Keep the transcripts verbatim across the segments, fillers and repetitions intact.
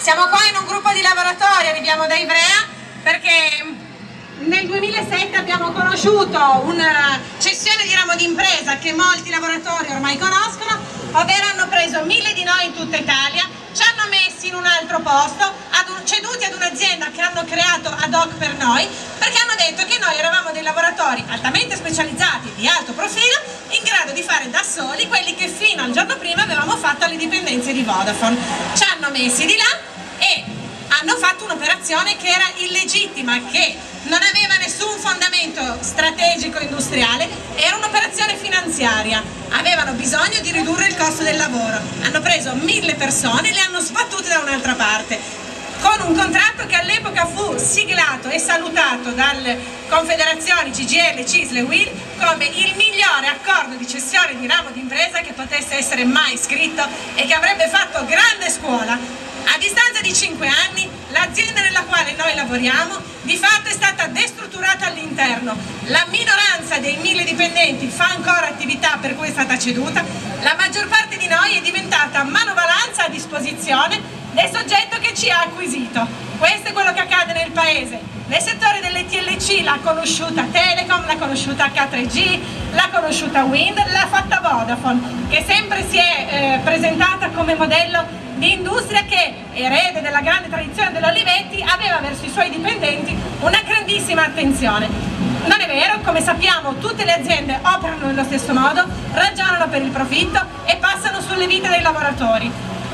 Siamo qua in un gruppo di lavoratori, arriviamo da Ivrea perché nel duemilasette abbiamo conosciuto una cessione di ramo d'impresa che molti lavoratori ormai conoscono, ovvero hanno preso mille di noi in tutta Italia, ci hanno messi in un altro posto, ad un, ceduti ad un'azienda che hanno creato ad hoc per noi, perché hanno detto che noi eravamo dei lavoratori altamente specializzati, di alto profilo, in grado di fare da soli quelli che fino al giorno prima avevamo fatto alle dipendenze di Vodafone. Ci hanno messi di là e hanno fatto un'operazione che era illegittima, che non aveva nessun fondamento strategico industriale, era un'operazione finanziaria, avevano bisogno di ridurre il costo del lavoro, hanno preso mille persone e le hanno sbattute da un'altra parte, con un contratto che all'epoca fu siglato e salutato dalle confederazioni C G I L, C I S L e U I L come il migliore accordo di cessione di ramo d'impresa che potesse essere mai scritto e che avrebbe fatto grande scuola. A distanza di cinque anni l'azienda nella quale noi lavoriamo di fatto è stata destrutturata all'interno, la minoranza dei mille dipendenti fa ancora attività per cui è stata ceduta, la maggior parte di noi è diventata manovalanza a disposizione del soggetto che ci ha acquisito. Questo è quello che accade nel paese. Nel settore delle T L C l'ha conosciuta Telecom, l'ha conosciuta H tre G, l'ha conosciuta Wind, l'ha fatta Vodafone, che sempre si è eh, presentata come modello di industria che, erede della grande tradizione dell'Olivetti, aveva verso i suoi dipendenti una grandissima attenzione. Non è vero, come sappiamo tutte le aziende operano nello stesso modo, ragionano per il profitto e passano sulle vite dei lavoratori.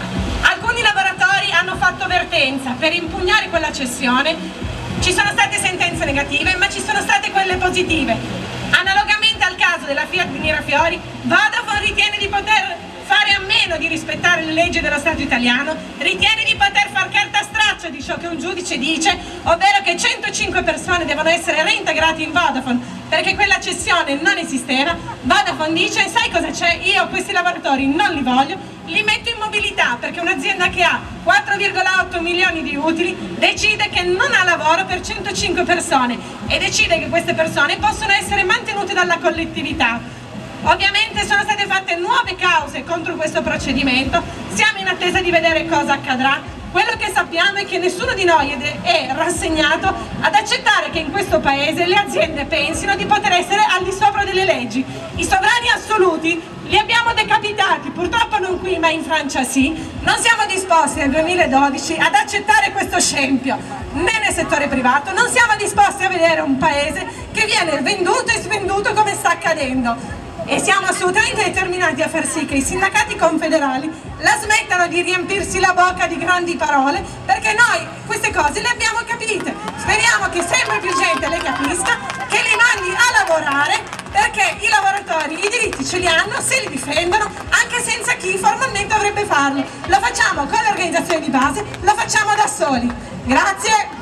Alcuni lavoratori hanno fatto vertenza per impugnare quella cessione, ci sono state sentenze negative ma ci sono state quelle positive. Analogamente al caso della Fiat di Mirafiori, Vodafone ritiene di poter fare a meno di rispettare le leggi dello Stato italiano, ritiene di poter far carta straccia di ciò che un giudice dice, ovvero che centocinque persone devono essere reintegrate in Vodafone perché quella cessione non esisteva. Vodafone dice: sai cosa c'è? Io questi lavoratori non li voglio, li metto in mobilità, perché un'azienda che ha quattro virgola otto milioni di utili decide che non ha lavoro per centocinque persone e decide che queste persone possono essere mantenute dalla collettività. Ovviamente sono state fatte nuove cause contro questo procedimento, siamo in attesa di vedere cosa accadrà. Quello che sappiamo è che nessuno di noi è rassegnato ad accettare che in questo paese le aziende pensino di poter essere al di sopra delle leggi. I sovrani assoluti li abbiamo decapitati, purtroppo non qui ma in Francia sì. Non siamo disposti nel duemiladodici ad accettare questo scempio, né nel settore privato, non siamo disposti a vedere un paese che viene venduto e svenduto come sta accadendo. E siamo assolutamente determinati a far sì che i sindacati confederali la smettano di riempirsi la bocca di grandi parole, perché noi queste cose le abbiamo capite. Speriamo che sempre più gente le capisca, che li mandi a lavorare, perché i lavoratori i diritti ce li hanno se li difendono, anche senza chi formalmente dovrebbe farlo. Lo facciamo con le organizzazioni di base, lo facciamo da soli. Grazie.